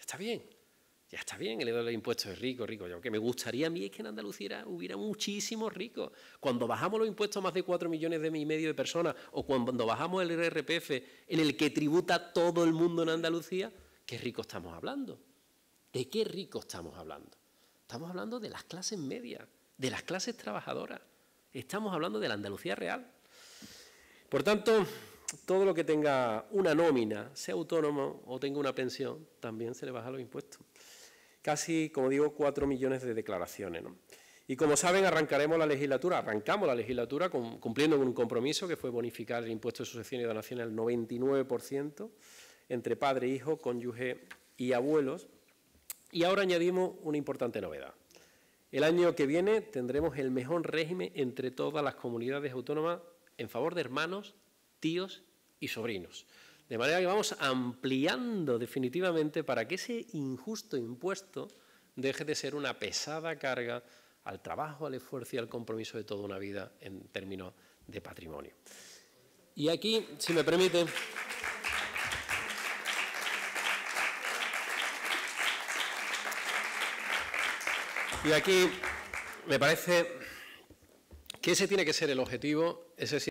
Está bien. Ya está bien el de los impuestos es rico. Lo que me gustaría a mí es que en Andalucía hubiera muchísimos ricos. Cuando bajamos los impuestos a más de 4,5 millones de personas, o cuando bajamos el IRPF en el que tributa todo el mundo en Andalucía, ¿qué rico estamos hablando? ¿De qué rico estamos hablando? Estamos hablando de las clases medias, de las clases trabajadoras. Estamos hablando de la Andalucía real. Por tanto, todo lo que tenga una nómina, sea autónomo o tenga una pensión, también se le baja los impuestos. Casi, como digo, 4 millones de declaraciones, ¿no? Y como saben, arrancamos la legislatura cumpliendo con un compromiso que fue bonificar el impuesto de sucesión y donación al 99% entre padre, hijo, cónyuge y abuelos. Y ahora añadimos una importante novedad. El año que viene tendremos el mejor régimen entre todas las comunidades autónomas en favor de hermanos, tíos y sobrinos. De manera que vamos ampliando definitivamente para que ese injusto impuesto deje de ser una pesada carga al trabajo, al esfuerzo y al compromiso de toda una vida en términos de patrimonio. Y aquí, si me permite, me parece que ese tiene que ser el objetivo, ese